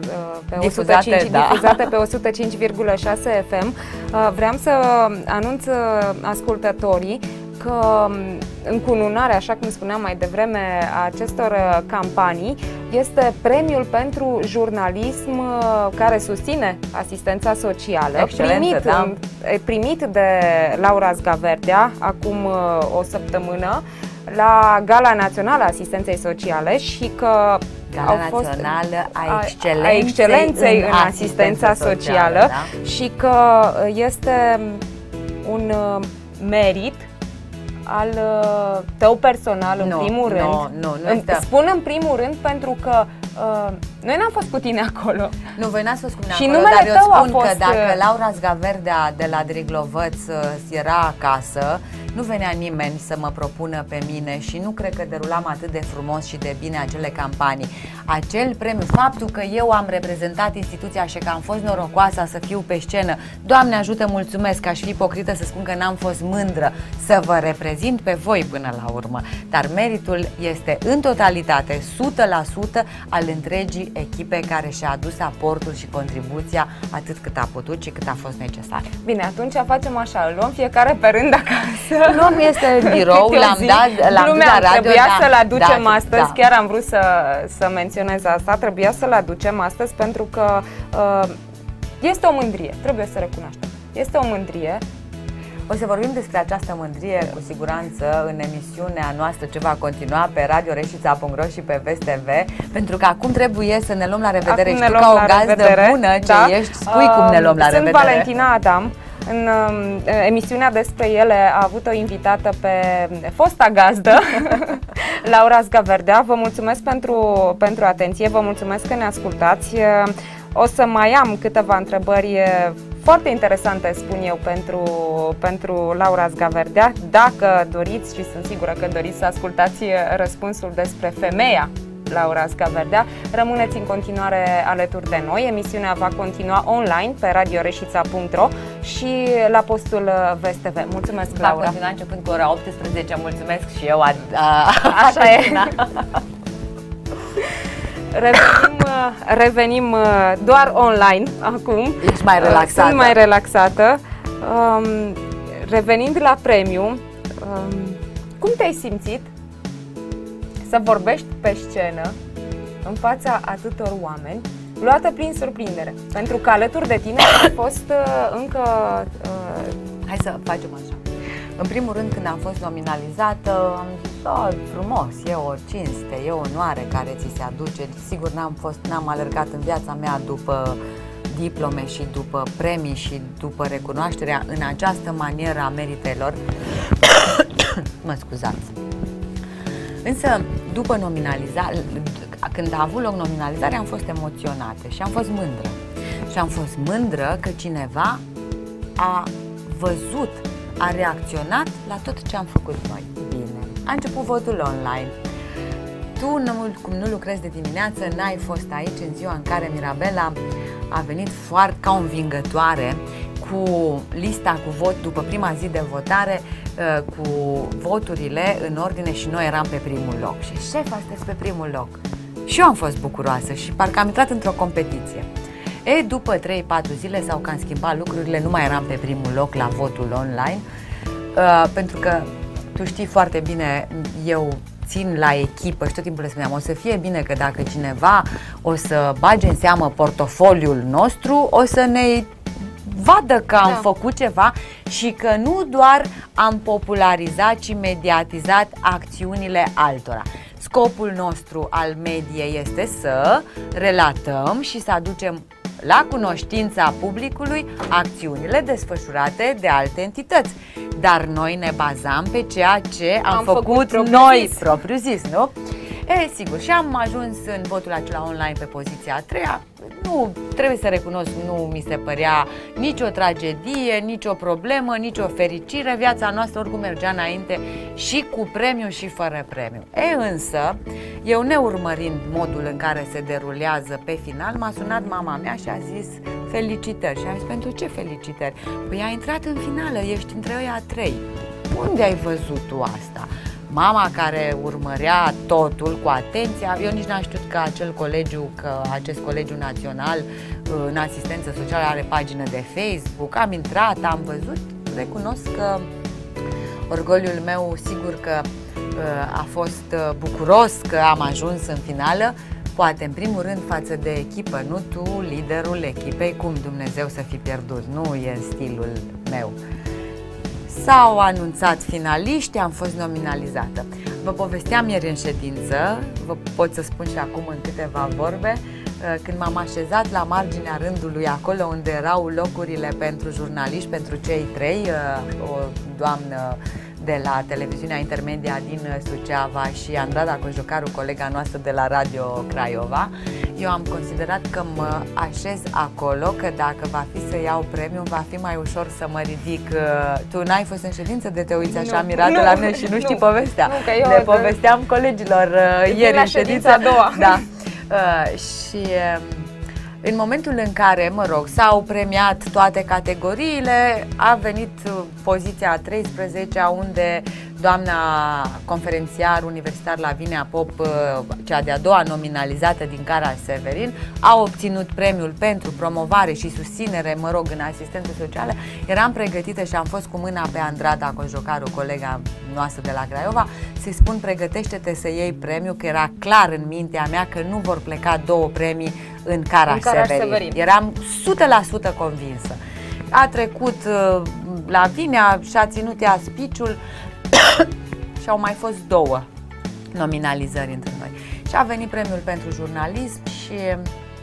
difuzate pe 105,6 FM, vreau să anunț ascultătorii că încununarea, așa cum spuneam mai devreme, a acestor campanii este premiul pentru jurnalism care susține asistența socială, primit de Laura Zgaverdea acum o săptămână la Gala Națională a Asistenței Sociale și că Gala Națională a Excelenței în Asistența Socială, da? Și că este un merit al tău personal, în primul rând. Nu spun în primul rând pentru că noi n-am fost cu tine acolo. Nu, voi n-ați fost cu mine și acolo, dar eu spun că dacă Laura Zgaverdea de la Driglovăț era acasă, nu venea nimeni să mă propună pe mine și nu cred că derulam atât de frumos și de bine acele campanii. Acel premiu, faptul că eu am reprezentat instituția și că am fost norocoasă să fiu pe scenă, Doamne ajută, mulțumesc, aș fi ipocrită să spun că n-am fost mândră să vă reprezint pe voi până la urmă. Dar meritul este în totalitate, 100% al întregii echipe care și-a adus aportul și contribuția atât cât a putut și cât a fost necesar. Bine, atunci facem așa, îl luăm fiecare pe rând acasă. Nu, este în birou, l-am dat la radio. Trebuia să-l aducem astăzi, chiar am vrut să menționez asta, trebuia să-l aducem astăzi pentru că este o mândrie, trebuie să recunoaștem. Este o mândrie. O să vorbim despre această mândrie cu siguranță în emisiunea noastră ce va continua pe radioreșița.ro și pe Vest TV, pentru că acum trebuie să ne luăm la revedere. Și tu, ca o gazdă bună ce ești, spui cum ne luăm la revedere. Sunt Valentina Adam. În emisiunea despre ele a avut o invitată pe fosta gazdă, Laura Zgaverdea. Vă mulțumesc pentru atenție, vă mulțumesc că ne ascultați. O să mai am câteva întrebări foarte interesante, spun eu, pentru Laura Zgaverdea. Dacă doriți, și sunt sigură că doriți să ascultați răspunsul despre femeia Laura Zgaverdea, rămâneți în continuare alături de noi. Emisiunea va continua online pe radioreșița.ro și la postul Vest TV. Mulțumesc, Laura. Va continua începând cu ora 18. Mulțumesc și eu. Așa e. Revenim doar online acum. Ești mai relaxată. Sunt mai relaxată. Revenind la premiu, cum te-ai simțit să vorbești pe scenă în fața atâtor oameni, luată prin surprindere? Pentru că alături de tine a fost încă... Hai să facem așa. În primul rând, când am fost nominalizată, am zis, frumos, e o cinste, e o onoare care ți se aduce. Sigur, n-am alergat în viața mea după diplome și după premii și după recunoașterea în această manieră a meritelor. Mă scuzați. Însă, după nominalizare, când a avut loc nominalizarea, am fost emoționată și am fost mândră. Și am fost mândră că cineva a văzut, a reacționat la tot ce am făcut noi. Bine, a început votul online. Tu, cum nu lucrezi de dimineață, n-ai fost aici în ziua în care Mirabela a venit foarte ca o învingătoare cu lista cu vot după prima zi de votare, cu voturile în ordine și noi eram pe primul loc. Și șefa, sunteți pe primul loc. Și eu am fost bucuroasă și parcă am intrat într-o competiție. După 3-4 zile sau că am schimbat lucrurile, nu mai eram pe primul loc la votul online, pentru că tu știi foarte bine, eu țin la echipă și tot timpul le spuneam, o să fie bine că dacă cineva o să bage în seamă portofoliul nostru, o să ne vadă că am făcut ceva și că nu doar am popularizat, ci mediatizat acțiunile altora. Scopul nostru al mediei este să relatăm și să aducem la cunoștința publicului acțiunile desfășurate de alte entități. Dar noi ne bazam pe ceea ce am făcut noi, propriu zis, nu? Sigur, și am ajuns în votul acela online pe poziția a treia. Nu, trebuie să recunosc, nu mi se părea nicio tragedie, nicio problemă, nicio fericire. Viața noastră oricum mergea înainte și cu premiu și fără premiu. Însă, eu neurmărind modul în care se derulează pe final, m-a sunat mama mea și a zis felicitări. Și am zis, pentru ce felicitări? Păi ai intrat în finală, ești între ăia 3. Unde ai văzut tu asta? Mama, care urmărea totul cu atenție, eu nici n-am știut că acest colegiu național în asistență socială are pagină de Facebook. Am intrat, am văzut, recunosc că Orgoliul meu, sigur că a fost bucuros că am ajuns în finală, poate în primul rând față de echipă, nu tu, liderul echipei, cum Dumnezeu să fi pierdut, nu e stilul meu. S-au anunțat finaliști, am fost nominalizată. Vă povesteam ieri în ședință, vă pot să spun și acum în câteva vorbe, când m-am așezat la marginea rândului, acolo unde erau locurile pentru jurnaliști, pentru cei trei, o doamnă de la televiziunea intermedia din Suceava și Andrada Cojocaru, colega noastră de la Radio Craiova, eu am considerat că mă așez acolo, că dacă va fi să iau premiul, va fi mai ușor să mă ridic. Tu n-ai fost în ședință de te uiți așa mirată la mine și nu știi povestea. Le povesteam colegilor ieri în ședința a doua. Da. Și în momentul în care, mă rog, s-au premiat toate categoriile, a venit poziția a 13-a, unde doamna conferențiar universitar Lavinia Pop, cea de-a doua nominalizată din Caraș-Severin, a obținut premiul pentru promovare și susținere, mă rog, în asistență socială. Eram pregătită și am fost cu mâna pe Andrada Cojocaru, colega noastră de la Craiova, să-i spun pregătește-te să iei premiu, că era clar în mintea mea că nu vor pleca două premii în Caraș-Severin. Eram 100% convinsă. A trecut Lavinia și-a ținut ea speech-ul și au mai fost două nominalizări între noi. Și a venit premiul pentru jurnalism și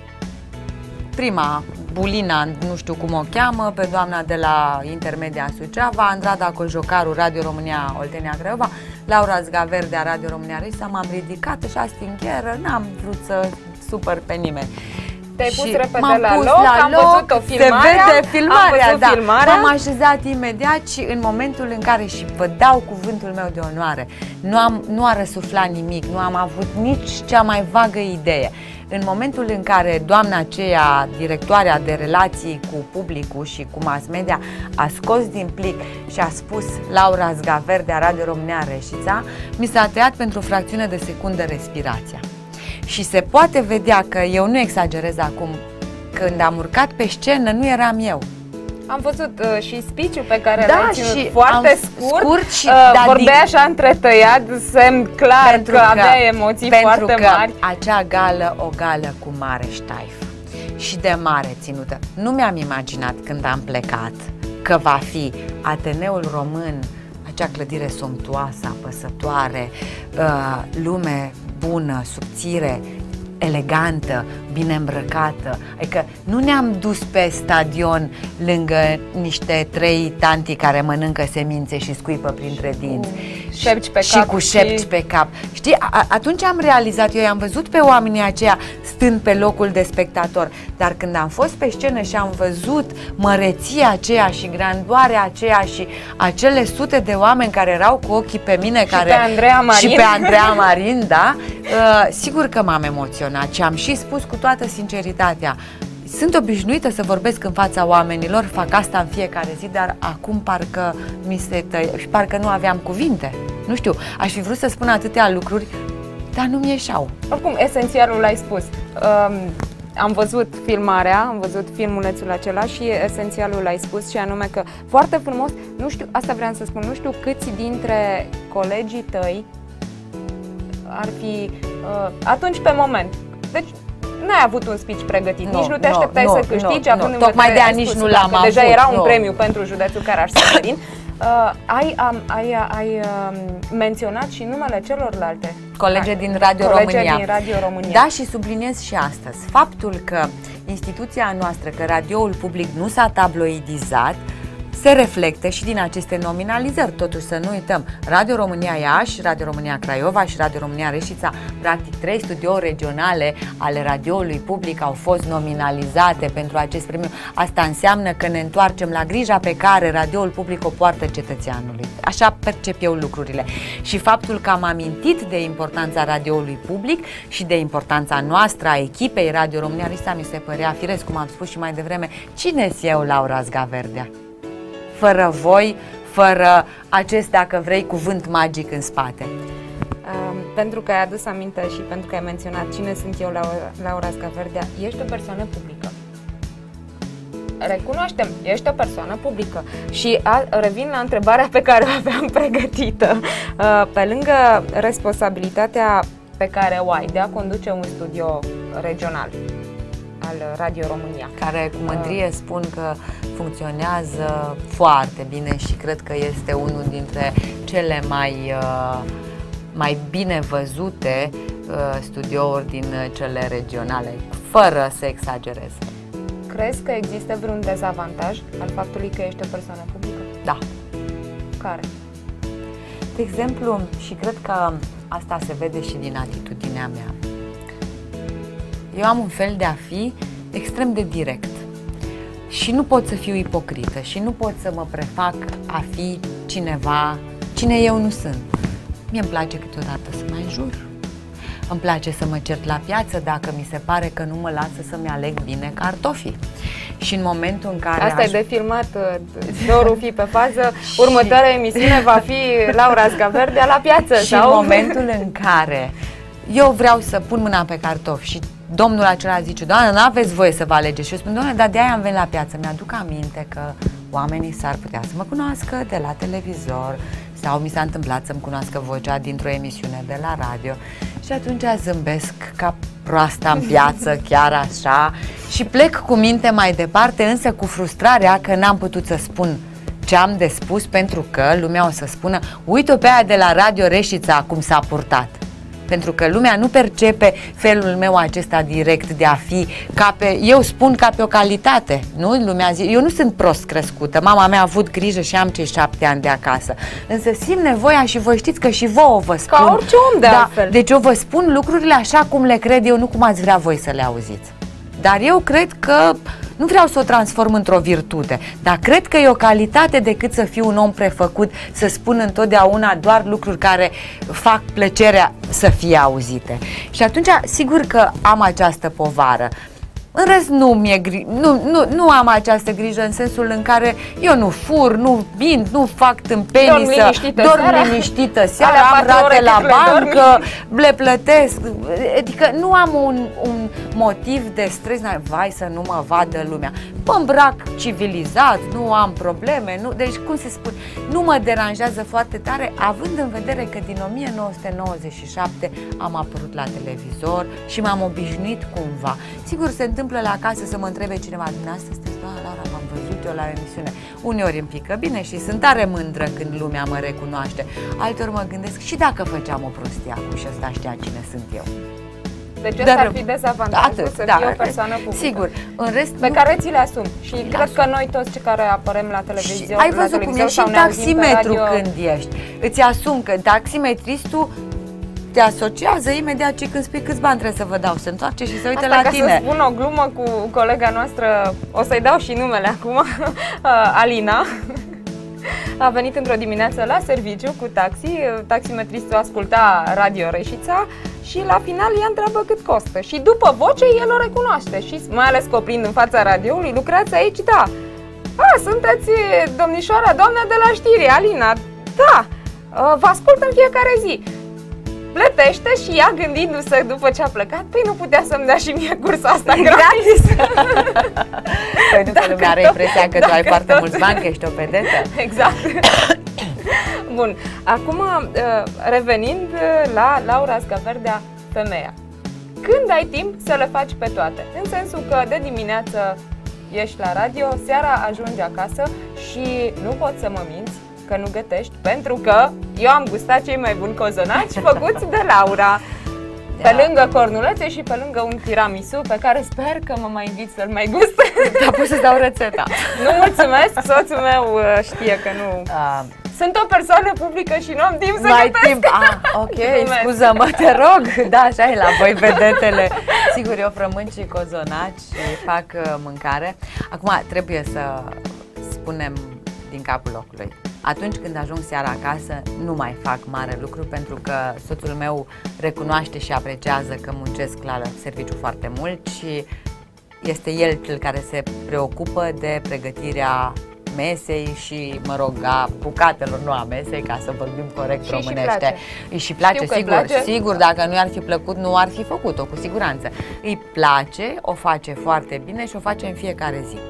prima, Bulina, nu știu cum o cheamă, pe doamna de la Intermedia Suceava, Andrada Cojocaru, Radio România Oltenia Craiova, Laura Zgaverdea, Radio România Reșița. M-am ridicat și a stingheră, n-am vrut să supăr pe nimeni. Te-ai pus repede la loc, am văzut o filmare, se vede filmarea, da. M-am așezat imediat și în momentul în care, și vă dau cuvântul meu de onoare, nu a răsuflat nimic, nu am avut nici cea mai vagă idee. În momentul în care doamna aceea, directoarea de relații cu publicul și cu mass media, a scos din plic și a spus Laura Zgaverdea, Radio România Reșița, mi s-a tăiat pentru o fracțiune de secundă respirația. Și se poate vedea că eu nu exagerez acum, când am urcat pe scenă nu eram eu. Am văzut și speech-ul pe care l-ai ținut foarte scurt și vorbea așa întretăiat, semn clar că avea emoții foarte mari. Acea gală, o gală cu mare ștaif și de mare ținută. Nu mi-am imaginat când am plecat că va fi Ateneul Român, acea clădire somptuoasă, apăsătoare, lume bună, subțire, elegantă, bine îmbrăcată. Adică nu ne-am dus pe stadion lângă niște trei tanti care mănâncă semințe și scuipă printre dinți și cu șepci pe cap. Știi, atunci am realizat, eu am văzut pe oamenii aceia stând pe locul de spectator, dar când am fost pe scenă și am văzut măreția aceea și grandoarea aceea și acele sute de oameni care erau cu ochii pe mine și pe Andreea Marin, da, sigur că m-am emoționat și am și spus cu toată sinceritatea, sunt obișnuită să vorbesc în fața oamenilor, fac asta în fiecare zi, dar acum parcă mi se și parcă nu aveam cuvinte. Nu știu, aș fi vrut să spun atâtea lucruri, dar nu-mi ieșeau. Oricum, esențialul l-ai spus. Am văzut filmarea, am văzut filmulețul acela și esențialul l-ai spus, și anume că foarte frumos, nu știu, asta vreau să spun, nu știu câți dintre colegii tăi ar fi atunci pe moment. Deci n-ai avut un speech pregătit, nici nu te așteptai să câștigi, având în tocmai de aia nici nu l-am avut. Deja era un premiu pentru județul Caraș-Severin. Ai menționat și numele celorlalte colegi din Radio România. Da, și subliniez și astăzi faptul că instituția noastră, că radioul public nu s-a tabloidizat, se reflectă și din aceste nominalizări. Totuși să nu uităm, Radio România Iași, Radio România Craiova și Radio România Reșița, practic 3 studiouri regionale ale radioului public au fost nominalizate pentru acest premiu. Asta înseamnă că ne întoarcem la grija pe care radioul public o poartă cetățeanului. Așa percep eu lucrurile. Și faptul că am amintit de importanța radioului public și de importanța noastră a echipei Radio România Reșița, mi se părea firesc, cum am spus și mai devreme, cine-s eu, Laura Zgaverdea? Fără voi, fără acest, dacă vrei, cuvânt magic în spate. Pentru că ai adus aminte și pentru că ai menționat cine sunt eu, Laura Zgaverdea, ești o persoană publică. recunoaștem, ești o persoană publică. Și revin la întrebarea pe care o aveam pregătită. Pe lângă responsabilitatea pe care o ai de a conduce un studio regional al Radio România, care cu mândrie spun că funcționează foarte bine și cred că este unul dintre cele mai bine văzute studiouri din cele regionale, fără să exagerez. Crezi că există vreun dezavantaj al faptului că ești o persoană publică? Da. Care? De exemplu, și cred că asta se vede și din atitudinea mea, eu am un fel de a fi extrem de direct și nu pot să fiu ipocrită și nu pot să mă prefac a fi cineva, cine eu nu sunt. Mie îmi place câteodată să mă înjur, îmi place să mă cert la piață dacă mi se pare că nu mă lasă să-mi aleg bine cartofii. Și în momentul în care... Asta e de filmat, Doru fi pe fază, următoarea emisiune va fi Laura Scaverdea la piață. Și în momentul în care eu vreau să pun mâna pe cartofi și domnul acela zice, doamne, nu aveți voie să vă alegeți. Și eu spun, doamne, dar de aia am venit la piață. Mi-aduc aminte că oamenii s-ar putea să mă cunoască de la televizor sau mi s-a întâmplat să-mi cunoască vocea dintr-o emisiune de la radio. Și atunci zâmbesc ca proasta în piață, chiar așa, și plec cu minte mai departe, însă cu frustrarea că n-am putut să spun ce am de spus, pentru că lumea o să spună, uite-o pe aia de la Radio Reșița cum s-a purtat. Pentru că lumea nu percepe felul meu acesta direct de a fi ca pe, eu spun ca pe o calitate, nu? Lumea zice, eu nu sunt prost crescută, mama mea a avut grijă și am cei 7 ani de acasă, însă simt nevoia și voi știți că și vouă vă spun. Ca orice om de altfel. Deci eu vă spun lucrurile așa cum le cred eu, nu cum ați vrea voi să le auziți. Dar eu cred că nu vreau să o transform într-o virtute, dar cred că e o calitate decât să fiu un om prefăcut, să spun întotdeauna doar lucruri care fac plăcerea să fie auzite. Și atunci, sigur că am această povară. În rest, nu am această grijă în sensul în care eu nu fur, nu mint, nu fac tâmpenii, dorm liniștită seara, am rate la bancă, le plătesc. Adică nu am un motiv de stres, vai să nu mă vadă lumea. Mă îmbrac civilizat, nu am probleme, deci cum se spune, nu mă deranjează foarte tare, având în vedere că din 1997 am apărut la televizor și m-am obișnuit cumva. Sigur, se întâmplă la casă să mă întrebe cineva, dumneavoastră sunteți doamna Laura, m-am văzut eu la emisiune. Uneori îmi pică bine și sunt tare mândră când lumea mă recunoaște. Alteori mă gândesc, și dacă făceam o prostie acum și ăsta știa cine sunt eu. Deci ăsta ar fi dezavantajul, să fie o persoană publică. Sigur, în rest pe care ți le asumi. Și cred că noi toți cei care apărăm la televiziune, ai văzut cum e și în taximetru când ești. Îți asumi că taximetristul te asociază imediat și când spui câți bani trebuie să vă dau, se întoarce și se uită la tine. Ca să spun o glumă cu colega noastră, o să-i dau și numele acum, Alina, a venit într-o dimineață la serviciu cu taxi, taximetristul asculta Radio Reșița și la final ea întreabă cât costă. Și după voce el o recunoaște și mai ales coprind în fața radioului, lucrați aici? Da. Sunteți domnișoara, doamna de la știri, Alina? Da. Vă ascult în fiecare zi. Plătește și ea, gândindu-se după ce a plecat, păi nu putea să-mi dea și mie cursa asta gratis. Păi nu că lumea are impresia că tu ai foarte mulți bani, că ești o pedetă. Exact. Bun, acum revenind la Laura Scaverdea, femeia. Când ai timp să le faci pe toate? În sensul că de dimineață ești la radio, seara ajungi acasă și nu poți să mă minți că nu gătești, pentru că eu am gustat cei mai buni cozonaci făcuți de Laura. Pe lângă cornulețe și pe lângă un tiramisu pe care sper că mă mai invit să-l mai gust. Da, pot să-ți dau rețeta. Nu, mulțumesc, soțul meu știe că nu... Sunt o persoană publică și nu am timp să gătesc. Ok, scuză-mă, te rog. Da, așa e la voi, vedetele. Sigur, eu frământ și cozonaci și fac mâncare. Acum, trebuie să spunem din capul locului. Atunci când ajung seara acasă, nu mai fac mare lucru, pentru că soțul meu recunoaște și apreciază că muncesc la serviciu foarte mult și este el cel care se preocupă de pregătirea mesei și, mă rog, a bucatelor, nu a mesei, ca să vorbim corect românește. Îi și place, sigur, dacă nu i-ar fi plăcut, nu ar fi făcut-o, cu siguranță. Îi place, o face foarte bine și o face în fiecare zi.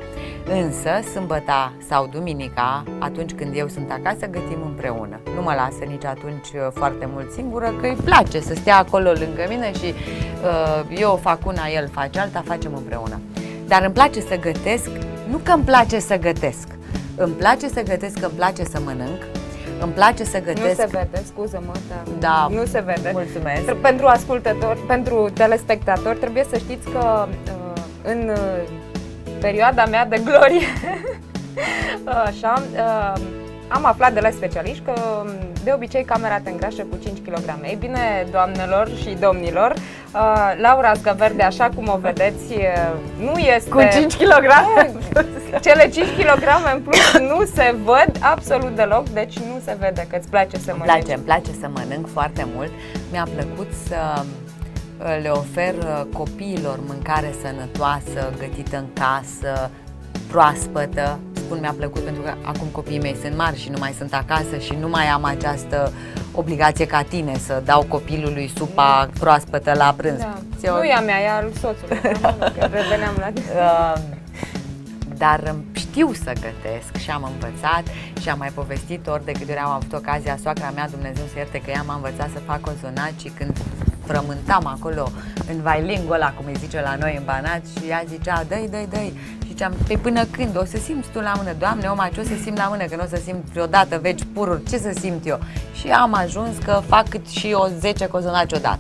Însă, sâmbăta sau duminica, atunci când eu sunt acasă, gătim împreună. Nu mă lasă nici atunci foarte mult singură, că îi place să stea acolo lângă mine și eu fac una, el face alta, facem împreună. Dar îmi place să gătesc, nu că îmi place să gătesc, îmi place să gătesc, că îmi place să mănânc, îmi place să gătesc... Nu se vede, scuză-mă, da, nu se vede. Mulțumesc. Pentru ascultători, pentru telespectatori, trebuie să știți că în perioada mea de glorie, așa, am aflat de la specialiști că de obicei camera te îngrașă cu 5 kg. Ei bine, doamnelor și domnilor, Laura Scăverde, așa cum o vedeți, nu este... Cu 5 kg? Cele 5 kg în plus nu se văd absolut deloc, deci nu se vede că îți place să mănânci. Îmi place să mănânc foarte mult. Mi-a plăcut să le ofer copiilor mâncare sănătoasă, gătită în casă, proaspătă. Spun mi-a plăcut pentru că acum copiii mei sunt mari și nu mai sunt acasă și nu mai am această obligație ca tine să dau copilului supa proaspătă la prânz. Da. Nu e a mea, e al soțului. Că reveneam la Dar știu să gătesc și am învățat și am mai povestit ori de câte ori am avut ocazia. Soacra mea, Dumnezeu să ierte, că ea m-a învățat să fac cozonaci când frământam acolo în vailingul ăla, cum îi zice la noi în Banat, și ea zicea, dă-i. Și ziceam, pe până când? O să simți tu la mână? Doamne, oma, ce o să simt la mână? Că nu o să simt vreodată veci pururi, ce să simt eu? Și am ajuns că fac cât și 10 cozonaci odată.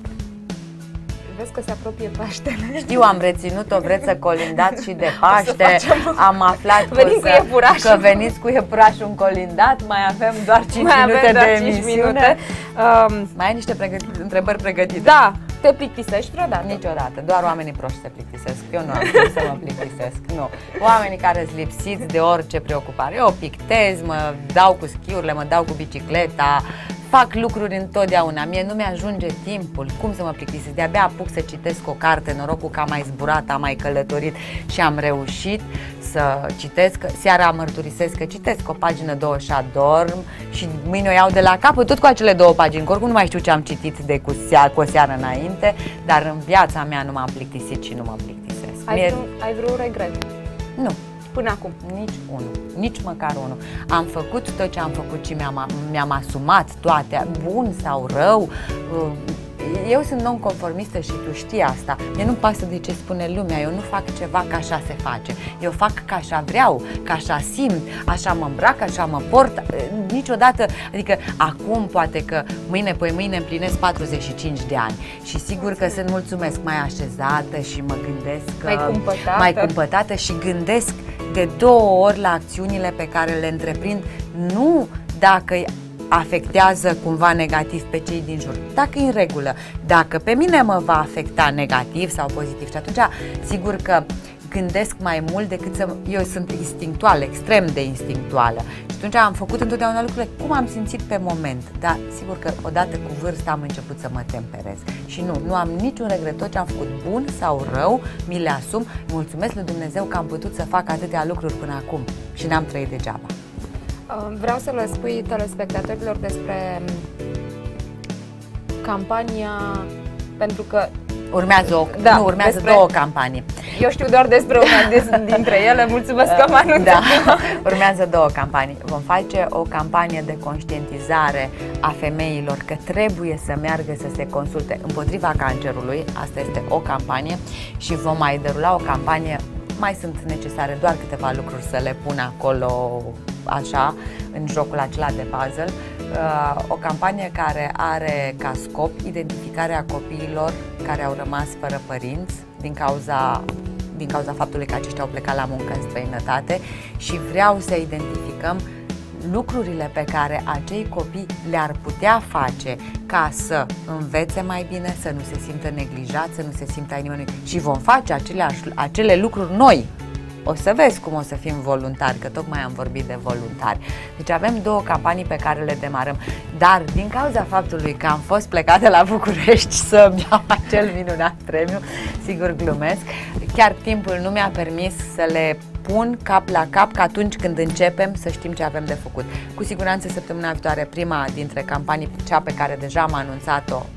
Vezi că se apropie Paștele. Știu, am reținut-o, vreți să colindați și de Paște. Am aflat că veniți cu iepurașul în colindat. Mai avem doar 5 minute de emisiune. Mai ai niște întrebări pregătite? Da. Te plictisești vreodată? Niciodată. Doar oamenii proști se plictisesc. Eu nu am cum să mă plictisesc. Nu. Oamenii care sunt lipsiți de orice preocupare. Eu pictez, mă dau cu schiurile, mă dau cu bicicleta, fac lucruri întotdeauna. Mie nu mi-ajunge timpul. Cum să mă plictisesc? De-abia apuc să citesc o carte. Norocul că am mai zburat, am mai călătorit și am reușit să citesc. Seara mărturisesc că citesc o pagină, două și adorm și mâine o iau de la capăt, tot cu acele 2 pagini. Că oricum nu mai știu ce am citit de cu o seară înainte, dar în viața mea nu m-am plictisit și nu mă plictisesc. Ai vreun regret? Nu. Până acum? Nici unul, nici măcar unul. Am făcut tot ce am făcut și mi-am asumat toate, bun sau rău. Eu sunt nonconformistă și tu știi asta. Mie nu-mi pasă de ce spune lumea. Eu nu fac ceva ca așa se face. Eu fac ca așa vreau, ca așa simt, așa mă îmbrac, așa mă port. Niciodată, adică acum poate că mâine, păi mâine împlinesc 45 de ani și sigur că sunt, mulțumesc, mai așezată și mă gândesc mai cumpătată și gândesc de 2 ori la acțiunile pe care le întreprind, nu dacă afectează cumva negativ pe cei din jur, dacă e în regulă, dacă pe mine mă va afecta negativ sau pozitiv, și atunci sigur că gândesc mai mult decât să... Eu sunt instinctuală, extrem de instinctuală și atunci am făcut întotdeauna lucrurile cum am simțit pe moment, dar sigur că odată cu vârsta am început să mă temperez și nu am niciun regret. Tot ce am făcut, bun sau rău, mi le asum. Mulțumesc lui Dumnezeu că am putut să fac atâtea lucruri până acum și n-am trăit degeaba. Vreau să le spui telespectatorilor despre campania, pentru că urmează despre 2 campanii. Eu știu doar despre una dintre ele, mulțumesc că mă anunțat. Da, urmează 2 campanii. Vom face o campanie de conștientizare a femeilor că trebuie să meargă să se consulte împotriva cancerului. Asta este o campanie și vom mai derula o campanie. Mai sunt necesare doar câteva lucruri să le pun acolo, așa, în jocul acela de puzzle. O campanie care are ca scop identificarea copiilor care au rămas fără părinți din cauza faptului că aceștia au plecat la muncă în străinătate și vreau să identificăm lucrurile pe care acei copii le-ar putea face ca să învețe mai bine, să nu se simtă neglijați, să nu se simtă ai nimănui și vom face acele lucruri noi. O să vezi cum o să fim voluntari, că tocmai am vorbit de voluntari. Deci avem 2 campanii pe care le demarăm, dar din cauza faptului că am fost plecată la București să-mi iau acel minunat premiu, sigur glumesc, chiar timpul nu mi-a permis să le pun cap la cap, că atunci când începem să știm ce avem de făcut. Cu siguranță săptămâna viitoare, prima dintre campanii, cea pe care deja am anunțat-o,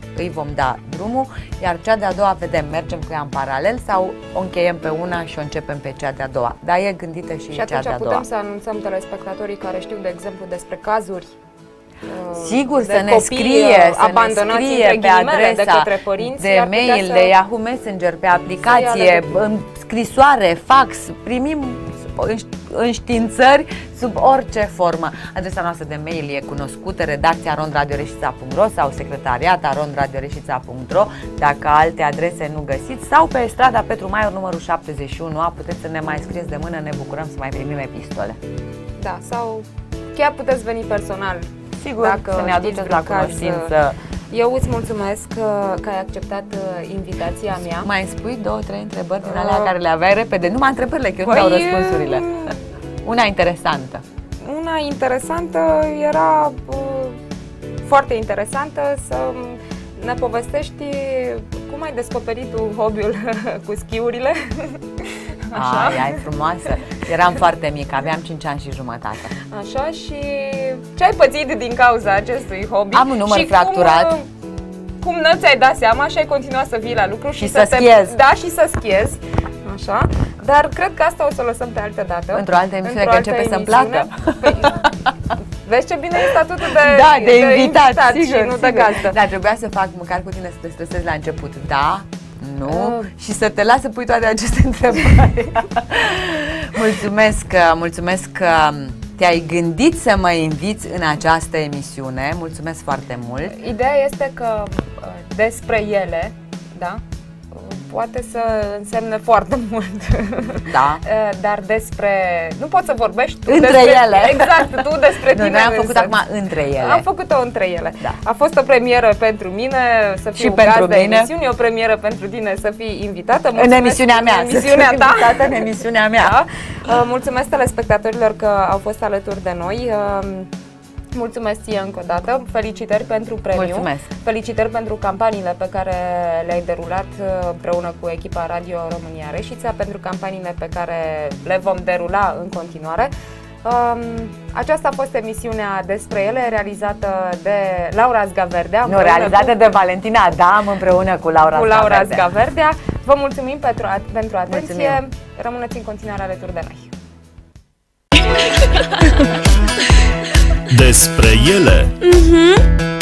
îi vom da drumul, iar cea de-a doua vedem, mergem cu ea în paralel sau o încheiem pe una și o începem pe cea de-a doua. Dar e gândită și cea de-a doua. Și atunci putem să anunțăm telespectatorii care știu, de exemplu, despre cazuri sigur, de să ne scrie pe adresa de către părinți, de mail, de Yahoo Messenger, pe aplicație, în scrisoare, fax, primim înștiințări sub orice formă. Adresa noastră de mail e cunoscută, redacția rondradiореșița.ro sau secretariata@rondradiореșița.ro. Dacă alte adrese nu găsiți, sau pe strada Petru Maior, numărul 71A, puteți să ne mai scrieți de mână, ne bucurăm să mai primim epistole. Da, sau chiar puteți veni personal. Sigur, dacă să ne aduceți la cunoștință. Eu îți mulțumesc că ai acceptat invitația mea. Mai spui 2-3 întrebări din alea care le aveai repede? Numai întrebările, că eu nu dau răspunsurile. Una interesantă. Una interesantă era foarte interesantă să ne povestești cum ai descoperit tu hobby-ul cu schiurile. Așa. Ai frumoasă. Eram foarte mică, aveam 5 ani și jumătate. Așa, și ce ai pățit din cauza acestui hobby? Am un număr fracturat. Cum nu ți-ai dat seama și ai continuat să vii la lucru și să schiezi. Da, și să schiezi. Așa. Dar cred că asta o să o lăsăm pe altă dată. Într-o altă emisiune, că începe să-mi placă. Vezi ce bine e statutul de invitat, sigur, și nu de gazdă. Dar trebuia să fac măcar cu tine să te stresezi la început. Da? Nu? Și să te las să pui toate aceste întrebări. Mulțumesc că te-ai gândit să mă inviți în această emisiune. Mulțumesc foarte mult. Ideea este că despre ele, da, poate să însemne foarte mult. Da. Dar despre... Nu poți să vorbești tu între despre ele. Exact, tu despre tine. Noi am făcut acum între ele. Am făcut-o între ele. Da. A fost o premieră pentru mine să fiu gazdă emisiunii, o premieră pentru tine să fii invitată. În emisiunea mea. În emisiunea ta. În emisiunea mea. Da. Mulțumesc telespectatorilor că au fost alături de noi. Mulțumesc ție încă o dată, felicitări pentru premiu. Mulțumesc. Felicitări pentru campaniile pe care le-ai derulat împreună cu echipa Radio România Reșița, pentru campaniile pe care le vom derula în continuare. Aceasta a fost emisiunea despre ele, realizată de Laura Zgaverdea. Nu, realizată de Valentina Adam împreună cu Laura Zgaverdea. Vă mulțumim pentru atenție. Rămâneți în continuare alături de noi. Despre ele.